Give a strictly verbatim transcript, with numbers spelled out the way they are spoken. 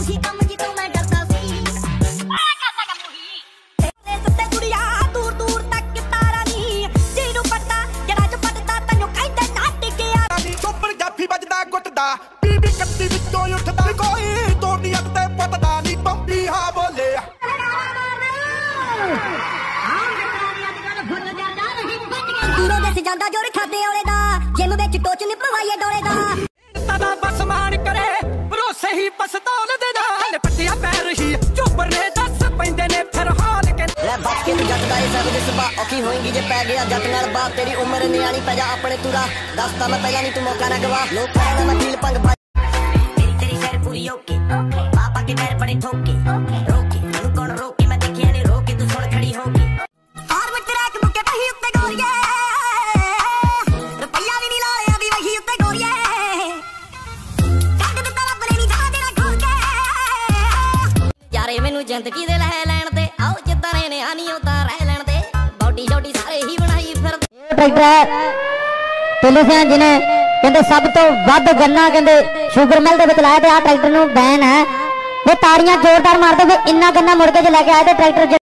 ਉਹੀ ਕੰਮ ਜਿੱਤੋਂ ਮੈਂ ਡਰਦਾ ਸੀ ਆ ਕਰਦਾ ਕੰਮ ਉਹੀ ਤੇ ਸੁੱਤੇ ਕੁੜੀਆਂ ਦੂਰ ਦੂਰ ਤੱਕ ਤਾਰਾ ਨਹੀਂ ਜਿਹਨੂੰ ਪੱਟਦਾ ਜਿਹੜਾ ਚ ਪੱਟਦਾ ਤੈਨੂੰ ਕਹਿੰਦੇ ਨਾ ਟਿਕਿਆ ਨੀ ਚੋਪੜ ਜਾਫੀ ਵੱਜਦਾ ਗੁੱਟਦਾ ਬੀਬੀ ਕੱਤੀ ਵਿੱਚੋਂ ਉੱਠਦਾ ਕੋਈ ਤੋੜਨੀ ਅੱਗ ਤੇ ਪੱਟਦਾ ਨੀ ਬੰਬੀ ਹਾਂ ਬੋਲੇ ਦੂਰੋਂ ਦੇ ਜਾਂਦਾ ਜੋਰ ਖਾਦੇ ਵਾਲੇ ਦਾ ਜਿਮ ਵਿੱਚ ਟੋਚ ਨੀ ਪਵਾਈਏ ਡੋਲੇ ਦਾ ਤਦਾ ਬਸ ਮਾਣ ਕਰੇ ਭਰੋਸੇ ਹੀ ਪਸਤੌਲ ਦੇ ਨਾਲ ਪੱਟਿਆ ਪੈਰ ਹੀ ਚੋਬਰ ਨੇ ਦੱਸ ਪੈਂਦੇ ਨੇ ਫਿਰ ਹਾਲ ਕੇ ਲੈ ਬਚ ਕੇ ਤੂੰ ਜੱਟਦਾ ਏ ਸਭ ਦੇ ਸੁਭਾ ਔਖੀ ਹੋਏਗੀ ਜੇ ਪੈ ਗਿਆ ਜੱਟ ਨਾਲ ਬਾਤ ਤੇਰੀ ਉਮਰ ਨਿਆਣੀ ਪੈ ਜਾ ਆਪਣੇ ਤੁਰਾ ਦੱਸਦਾ ਮੈਂ ਪਹਿਲਾਂ ਨਹੀਂ ਤੂੰ ਮੌਕਾ ਨਾ ਗਵਾ ਲੋਕਾਂ ਦਾ ਮੈਂ ਫੀਲ ਪੰਗ ਤੇਰੀ ਤੇਰੀ ਸ਼ਹਿਰ ਪੂਰੀ ਓਕੇ ਪਾਪਾ ਕੇ ਪੈਰ ਬੜੇ ਠੋਕੇ ਰੋਕੇ ਤੂੰ ਕੌਣ ਰੋਕੇ ਮੈਂ ਦੇਖਿਆ ਨਹੀਂ ਰੋਕੇ ਤੂੰ ਸੁਣ ਖੜੀ ਹੋ ਕੇ ਆਰ ਵਿੱਚ ਰੱਖ ਮੁੱਕੇ ਪਹੀ ਉੱਤੇ ਗੋਰੀਏ ਰੁਪਈਆ ਵੀ ਨਹੀਂ ਲਾਇਆ ਵੀ ਵਹੀ ਉੱਤੇ ਗੋਰੀਏ ਕੱਢ ਦਿੱਤਾ ਰੱਬ ਨੇ ਨਹੀਂ ਜਾ ਤੇਰਾ ਖੋਲ ਕੇ ਯਾਰੇ ਮੈਨੂੰ ਜ਼ਿੰਦਗੀ ਦੇ ਲੈ ਲੈਣ ਤੇ ਆਓ ਜਿੱਦਾਂ ਨੇ ਨੇ ਆਨੀ ਉਤਾਰ ਰਹਿ ਲੈਣ ਤੇ ਬੌਡੀ ਜੋਡੀ ਸਾਰੇ ਹੀ ਬਣਾਈ ਫਿਰ ਟਰੈਕਟਰ ਪੁਲਿਸ ਹੈ ਜਿਹਨੇ ਕਹਿੰਦੇ ਸਭ ਤੋਂ ਵੱਧ ਗੰਨਾ ਕਹਿੰਦੇ ਸ਼ੂਗਰ ਮਿਲ ਦੇ ਵਿੱਚ ਲਾਇਆ ਤੇ ਆ ਟਰੈਕਟਰ ਨੂੰ ਬੈਨ ਹੈ ਉਹ ਤਾੜੀਆਂ ਜ਼ੋਰਦਾਰ ਮਾਰਦੇ ਫਿਰ ਇੰਨਾ ਗੰਨਾ ਮੁੜ ਕੇ ਜੇ ਲੈ ਕੇ ਆਏ ਤੇ ਟਰੈਕਟਰ